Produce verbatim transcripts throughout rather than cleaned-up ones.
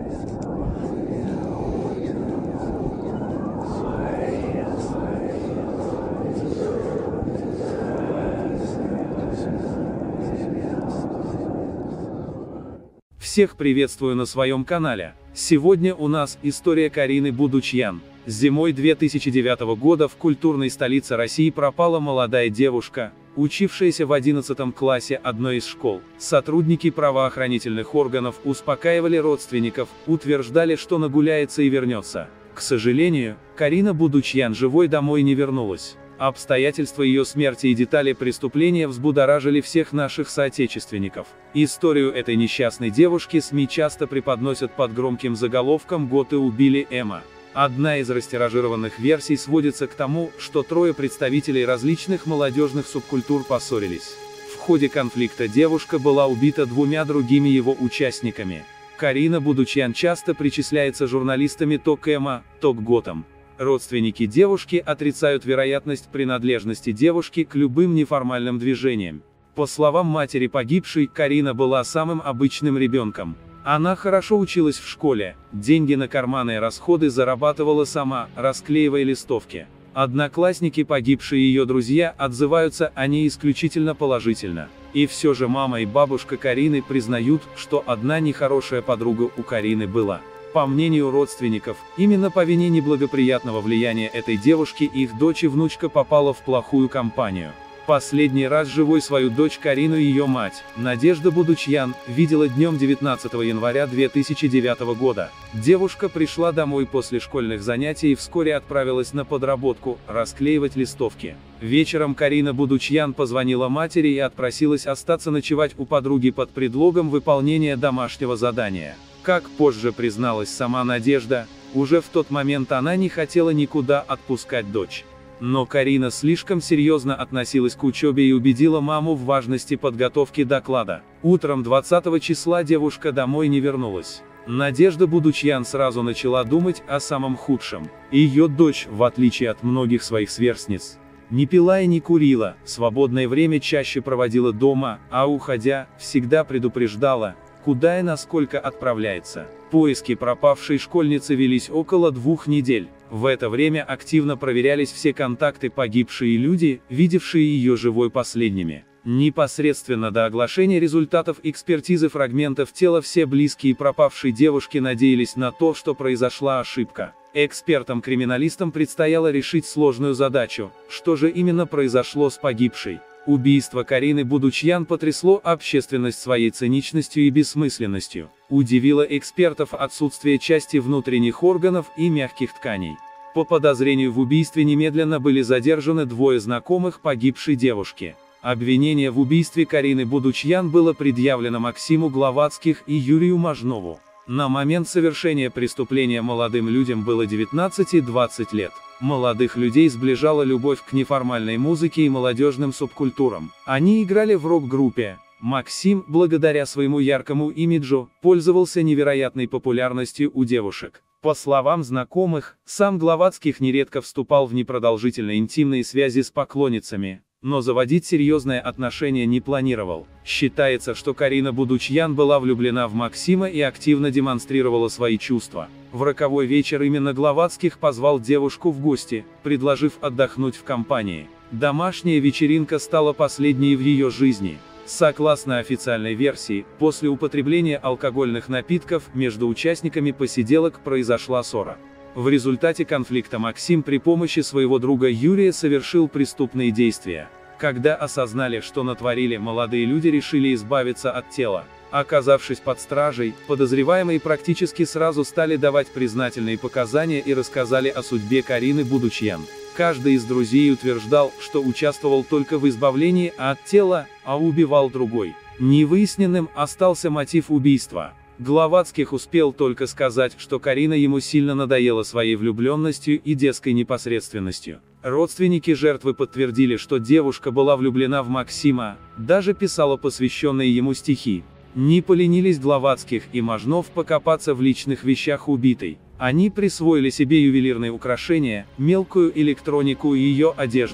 Всех приветствую на своем канале. Сегодня у нас история Карины Будучьян. Зимой две тысячи девятого года в культурной столице России пропала молодая девушка, учившаяся в одиннадцатом классе одной из школ. Сотрудники правоохранительных органов успокаивали родственников, утверждали, что нагуляется и вернется. К сожалению, Карина Будучьян живой домой не вернулась. Обстоятельства ее смерти и детали преступления взбудоражили всех наших соотечественников. Историю этой несчастной девушки СМИ часто преподносят под громким заголовком «Готы убили Эма». Одна из растиражированных версий сводится к тому, что трое представителей различных молодежных субкультур поссорились. В ходе конфликта девушка была убита двумя другими его участниками. Карина Будучьян часто причисляется журналистами то к Эма, то к Готам. Родственники девушки отрицают вероятность принадлежности девушки к любым неформальным движениям. По словам матери погибшей, Карина была самым обычным ребенком. Она хорошо училась в школе, деньги на карманные расходы зарабатывала сама, расклеивая листовки. Одноклассники погибшей и ее друзья отзываются о ней исключительно положительно. И все же мама и бабушка Карины признают, что одна нехорошая подруга у Карины была. По мнению родственников, именно по вине неблагоприятного влияния этой девушки их дочь и внучка попала в плохую компанию. Последний раз живой свою дочь Карину ее мать, Надежда Будучьян, видела днем девятнадцатого января две тысячи девятого года. Девушка пришла домой после школьных занятий и вскоре отправилась на подработку, расклеивать листовки. Вечером Карина Будучьян позвонила матери и отпросилась остаться ночевать у подруги под предлогом выполнения домашнего задания. Как позже призналась сама Надежда, уже в тот момент она не хотела никуда отпускать дочь. Но Карина слишком серьезно относилась к учебе и убедила маму в важности подготовки доклада. Утром двадцатого числа девушка домой не вернулась. Надежда Будучьян сразу начала думать о самом худшем. Ее дочь, в отличие от многих своих сверстниц, не пила и не курила, свободное время чаще проводила дома, а уходя, всегда предупреждала, куда и насколько отправляется. Поиски пропавшей школьницы велись около двух недель. В это время активно проверялись все контакты погибшей и люди, видевшие ее живой последними. Непосредственно до оглашения результатов экспертизы фрагментов тела все близкие пропавшей девушки надеялись на то, что произошла ошибка. Экспертам-криминалистам предстояло решить сложную задачу, что же именно произошло с погибшей. Убийство Карины Будучьян потрясло общественность своей циничностью и бессмысленностью. Удивило экспертов отсутствие части внутренних органов и мягких тканей. По подозрению в убийстве немедленно были задержаны двое знакомых погибшей девушки. Обвинение в убийстве Карины Будучьян было предъявлено Максиму Гловацких и Юрию Мажнову. На момент совершения преступления молодым людям было девятнадцать и двадцать лет. Молодых людей сближала любовь к неформальной музыке и молодежным субкультурам. Они играли в рок-группе. Максим, благодаря своему яркому имиджу, пользовался невероятной популярностью у девушек. По словам знакомых, сам Гловацких нередко вступал в непродолжительные интимные связи с поклонницами, но заводить серьезные отношения не планировал. Считается, что Карина Будучьян была влюблена в Максима и активно демонстрировала свои чувства. В роковой вечер именно Гловацких позвал девушку в гости, предложив отдохнуть в компании. Домашняя вечеринка стала последней в ее жизни. Согласно официальной версии, после употребления алкогольных напитков между участниками посиделок произошла ссора. В результате конфликта Максим при помощи своего друга Юрия совершил преступные действия. Когда осознали, что натворили, молодые люди решили избавиться от тела. Оказавшись под стражей, подозреваемые практически сразу стали давать признательные показания и рассказали о судьбе Карины Будучьян. Каждый из друзей утверждал, что участвовал только в избавлении от тела, а убивал другой. Невыясненным остался мотив убийства. Гловацких успел только сказать, что Карина ему сильно надоела своей влюбленностью и детской непосредственностью. Родственники жертвы подтвердили, что девушка была влюблена в Максима, даже писала посвященные ему стихи. Не поленились Гловацких и Мажнов покопаться в личных вещах убитой. Они присвоили себе ювелирные украшения, мелкую электронику и ее одежду.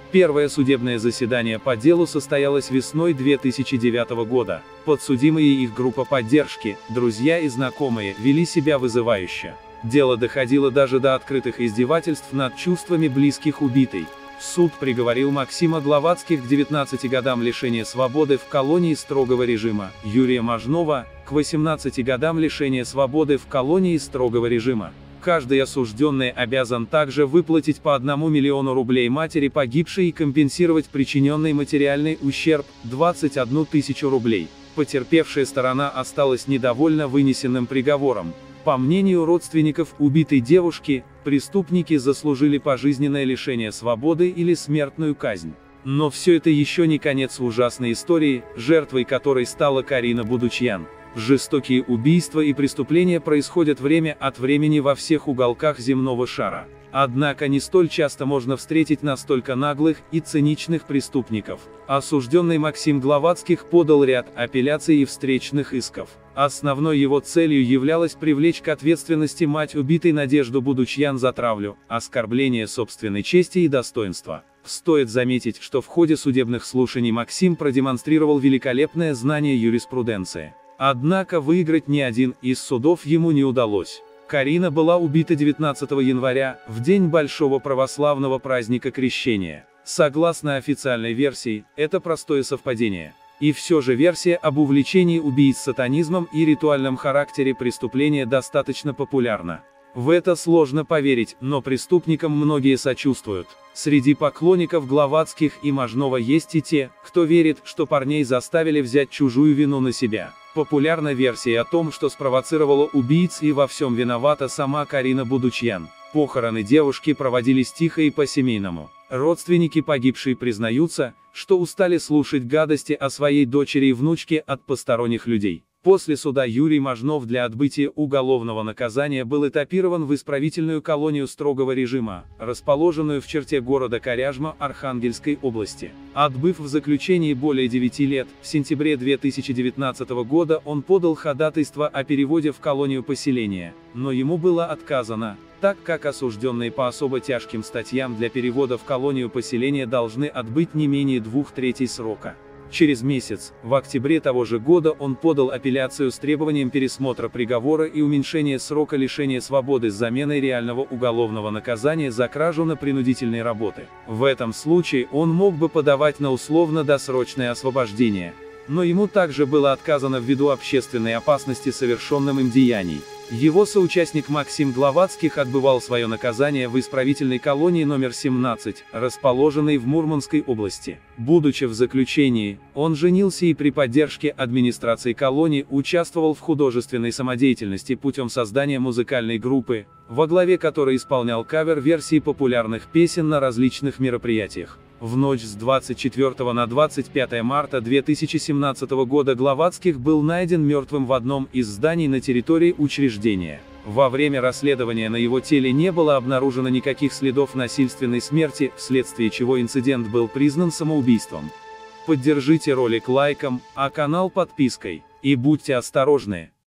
Первое судебное заседание по делу состоялось весной две тысячи девятого года. Подсудимые и их группа поддержки, друзья и знакомые, вели себя вызывающе. Дело доходило даже до открытых издевательств над чувствами близких убитой. Суд приговорил Максима Гловацких к девятнадцати годам лишения свободы в колонии строгого режима, Юрия Мажнова – к восемнадцати годам лишения свободы в колонии строгого режима. Каждый осужденный обязан также выплатить по одному миллиону рублей матери погибшей и компенсировать причиненный материальный ущерб – двадцать одну тысячу рублей. Потерпевшая сторона осталась недовольна вынесенным приговором. По мнению родственников убитой девушки, преступники заслужили пожизненное лишение свободы или смертную казнь. Но все это еще не конец ужасной истории, жертвой которой стала Карина Будучьян. Жестокие убийства и преступления происходят время от времени во всех уголках земного шара. Однако не столь часто можно встретить настолько наглых и циничных преступников. Осужденный Максим Гловацких подал ряд апелляций и встречных исков. Основной его целью являлось привлечь к ответственности мать убитой Надежду Будучьян за травлю, оскорбление собственной чести и достоинства. Стоит заметить, что в ходе судебных слушаний Максим продемонстрировал великолепное знание юриспруденции. Однако выиграть ни один из судов ему не удалось. Карина была убита девятнадцатого января, в день большого православного праздника Крещения. Согласно официальной версии, это простое совпадение. И все же версия об увлечении убийц сатанизмом и ритуальном характере преступления достаточно популярна. В это сложно поверить, но преступникам многие сочувствуют. Среди поклонников Гловацких и Мажнова есть и те, кто верит, что парней заставили взять чужую вину на себя. Популярна версия о том, что спровоцировала убийц и во всем виновата сама Карина Будучьян. Похороны девушки проводились тихо и по-семейному. Родственники погибшей признаются, что устали слушать гадости о своей дочери и внучке от посторонних людей. После суда Юрий Мажнов для отбытия уголовного наказания был этапирован в исправительную колонию строгого режима, расположенную в черте города Коряжма Архангельской области. Отбыв в заключении более девяти лет, в сентябре две тысячи девятнадцатого года он подал ходатайство о переводе в колонию поселения, но ему было отказано, так как осужденные по особо тяжким статьям для перевода в колонию поселения должны отбыть не менее двух третей срока. Через месяц, в октябре того же года он подал апелляцию с требованием пересмотра приговора и уменьшения срока лишения свободы с заменой реального уголовного наказания за кражу на принудительной работы. В этом случае он мог бы подавать на условно-досрочное освобождение, но ему также было отказано ввиду общественной опасности совершенным им деяний. Его соучастник Максим Гловацких отбывал свое наказание в исправительной колонии номер семнадцать, расположенной в Мурманской области. Будучи в заключении, он женился и при поддержке администрации колонии участвовал в художественной самодеятельности путем создания музыкальной группы, во главе которой исполнял кавер-версии популярных песен на различных мероприятиях. В ночь с двадцать четвёртого на двадцать пятое марта две тысячи семнадцатого года Гловацких был найден мертвым в одном из зданий на территории учреждения. Во время расследования на его теле не было обнаружено никаких следов насильственной смерти, вследствие чего инцидент был признан самоубийством. Поддержите ролик лайком, а канал подпиской. И будьте осторожны.